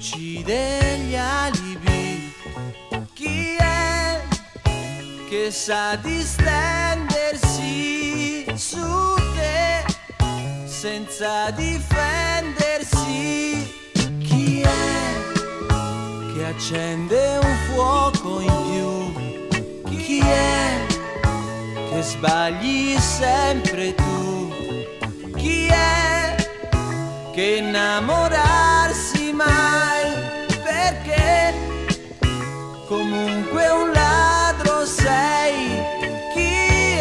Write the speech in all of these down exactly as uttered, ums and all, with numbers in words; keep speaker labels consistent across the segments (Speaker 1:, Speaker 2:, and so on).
Speaker 1: luci degli alibi. Chi è che sa distendersi su te senza difendersi? Chi è che accende un fuoco in più? Chi è che sbagli sempre tu? Chi è che innamorarsi mai? Perché comunque un ladro sei. Chi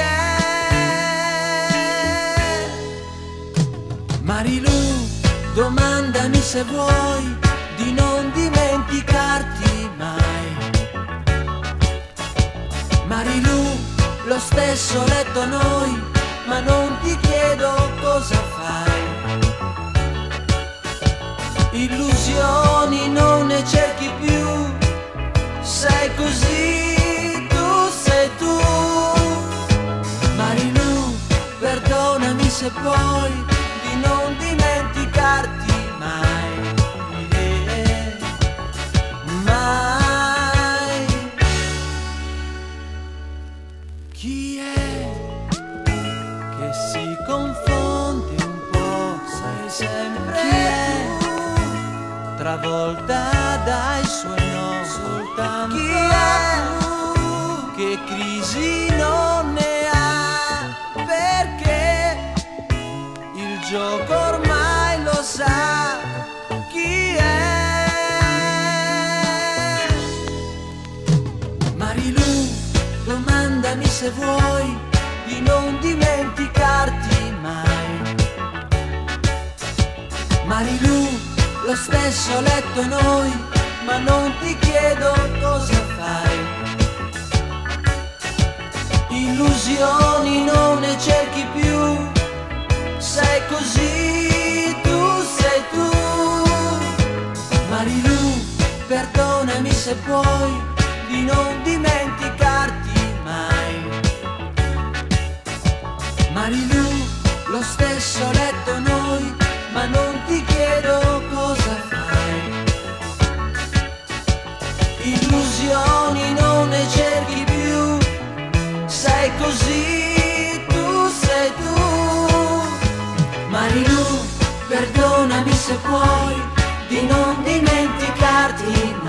Speaker 1: è? Marilu, domandami se vuoi di non dimenticarti mai. Marilu, lo stesso letto noi, ma non ti chiedo cosa fai. Illusioni non ne cerchi più, sei così, tu sei tu. Marilu, perdonami se puoi di non dimenticarti mai, eh, mai. Chi è che si confonde un po', sai sempre chi è, travolta dai suoi no, soltanto chi è, che crisi non ne ha, perché il gioco ormai lo sa. Chi è? Marilu, domandami se vuoi di non dimenticarti mai. Marilu, lo stesso letto noi, ma non ti chiedo cosa fai. Illusioni non ne cerchi più, sei così, tu sei tu. Marilu, perdonami se puoi di non dimenticarti mai. Marilu, lo stesso letto noi, ma non ti chiedo cosa fai. Illusioni non ne cerchi più, sei così, tu sei tu. Marilu, perdonami se puoi di non dimenticarti